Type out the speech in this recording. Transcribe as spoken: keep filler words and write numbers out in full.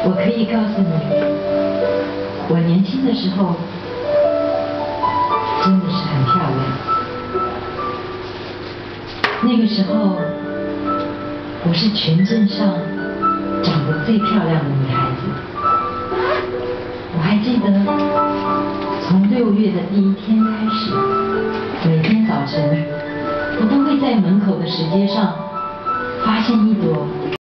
我可以告诉你，我年轻的时候真的是很漂亮。那个时候，我是全镇上长得最漂亮的女孩子。我还记得，从六月的第一天开始，每天早晨，我都会在门口的石阶上发现一朵